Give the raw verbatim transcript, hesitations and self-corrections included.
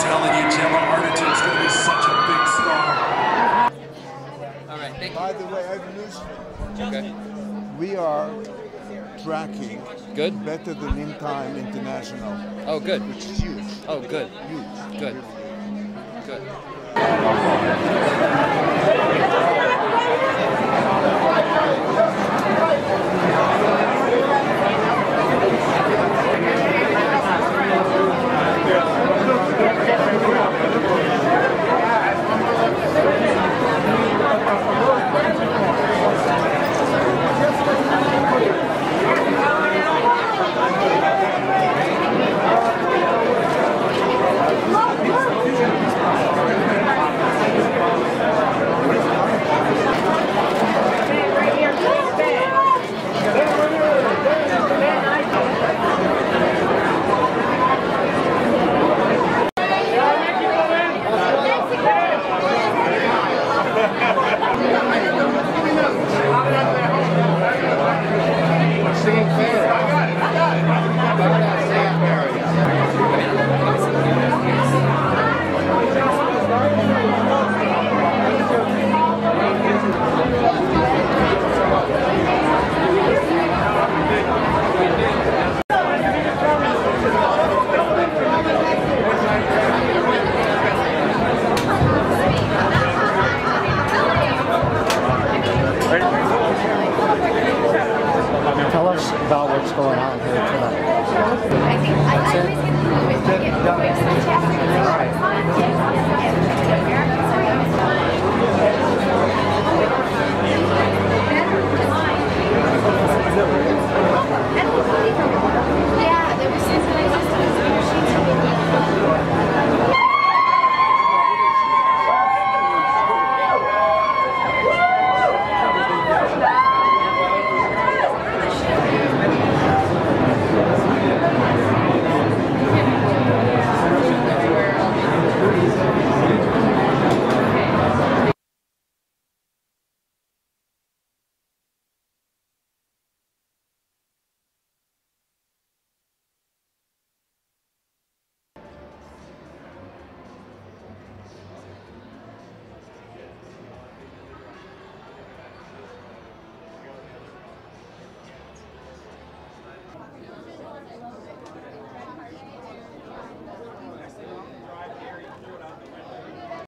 telling you, Gemma Arterton's going to be such a big star. All right, thank you. By the way, I have news for you. Okay. We are tracking Good. better than In Time International. Oh, good. Which is huge. Oh, good. Huge. Good. Good. Tell us about what's going on here tonight. I think I, I always get the feeling I get always fantastic. Yeah, there was something like this.